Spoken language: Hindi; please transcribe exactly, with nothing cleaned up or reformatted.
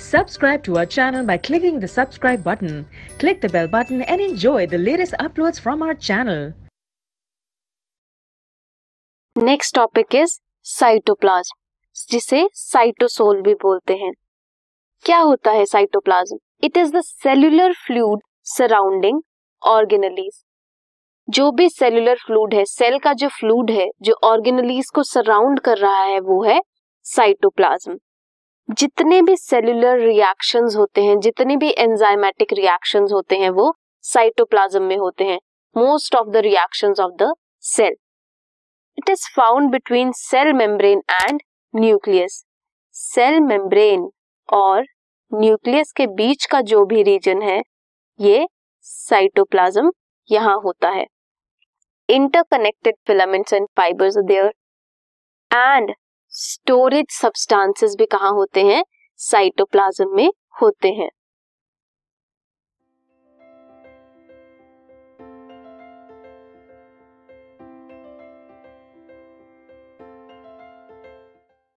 Subscribe to our channel by clicking the subscribe button. Click the bell button and enjoy the latest uploads from our channel. Next topic is cytoplasm, जिसे साइटोसोल भी बोलते हैं. क्या होता है cytoplasm? It is the cellular fluid surrounding organelles. जो भी सेल्यूलर फ्लूइड है, सेल का जो फ्लूइड है जो ऑर्गेनेलीज को सराउंड कर रहा है, वो है साइटोप्लाज्म. जितने भी सेल्यूलर रिएक्शंस होते हैं, जितने भी एंजाइमेटिक रिएक्शंस होते हैं, वो साइटोप्लाज्म में होते हैं. Most of the reactions of the cell. It is found between cell membrane and nucleus. Cell membrane और न्यूक्लियस के बीच का जो भी रीजन है, ये साइटोप्लाज्म यहाँ होता है. Interconnected filaments and fibres are there and storage substances भी कहाँ होते हैं? साइटोप्लाज्म में होते हैं.